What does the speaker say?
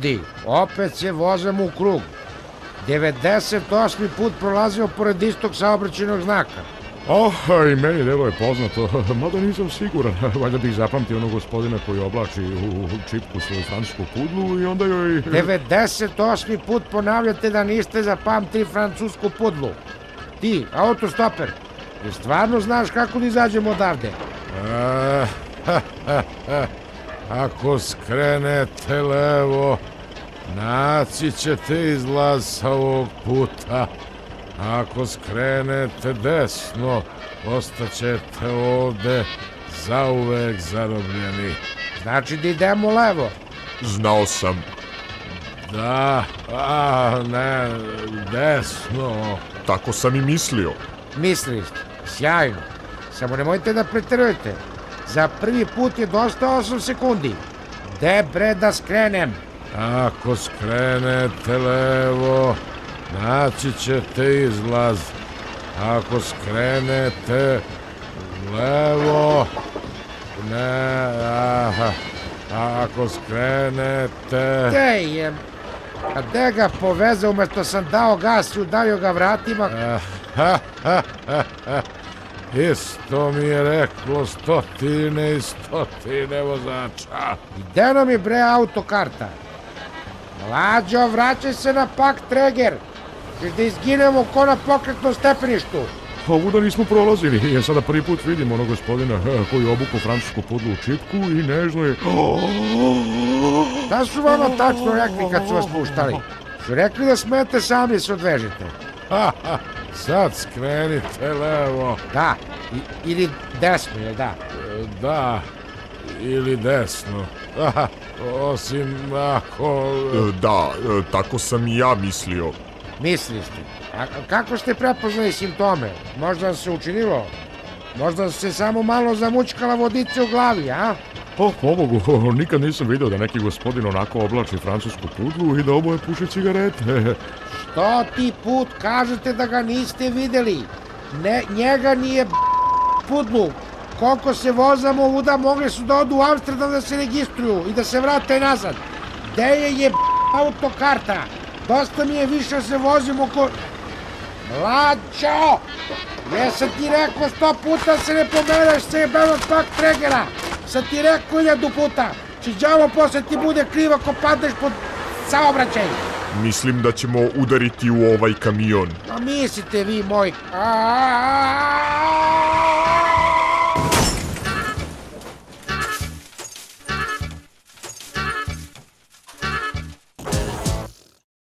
Opet se vozamo u krug. 98. put prolazimo pored istog saobraćajnog znaka. I meni delo je poznato, mada nisam siguran. Valjda bih zapamtio onog gospodina koji oblači u čipku svoju francusku pudlu i onda joj... 98. put ponavljate da niste zapamtili francusku pudlu. Ti, autostoper, jer stvarno znaš kako da izađemo odavde? Ako skrenete levo, naći ćete izlaz sa ovog puta. Ako skrenete desno, ostaćete ovde zauvek zarobljeni. Znači da idemo levo? Znao sam. Da, ne, desno. Tako sam i mislio. Mislili ste, sjajno. Samo nemojte da preterujete. Za prvi put je dosta 8 sekundi. Gde bre da skrenem? Ako skrenete levo, naći ćete izlaz. Ako skrenete levo, ako skrenete... A gde ga poveze umesto sam dao gas i udario ga vratima? Isto mi je reklo stotine i stotine vozača. Gde nam je bre autokarta? Mlađo, vraćaj se na Pak Treger. Ćeš da izginemo ko na pokretnom stepeništu. Ovuda nismo prolazili, jer sada prvi put vidim onog gospodina koji obuku francusku pudlu u čipku i nežno je... Da su vama tačno rekli kad su vas puštali? Su rekli da smete sami se odvežete. Sad skrenite levo. Da, ili desno, jel da? Da, ili desno. Osim ako... Da, tako sam i ja mislio. Mislili ste? A kako ste prepoznali simptome? Možda vam se učinilo? Možda se samo malo zamućkala vodica u glavi, a? Pobogu, nikad nisam vidio da neki gospodin onako oblači francusku pudlu i da oboje puši cigarete. Što ti put kažete da ga niste videli? Njega nije pudlu. Koliko se vozamo ovuda, mogli su da odu u Amsterdam da se registruju i da se vrate nazad. Gde je autokarta? Dosta mi je više se vozimo ko... Mlađo! Jesam ti rekao 100 puta se ne pomereš sa jebenog Pak Tregera. Sam ti rekao 1000 puta. Čiđavo posle ti bude krivo ako padneš pod saobraćaj. Mislim da ćemo udariti u ovaj kamion. Ma mislite vi moj...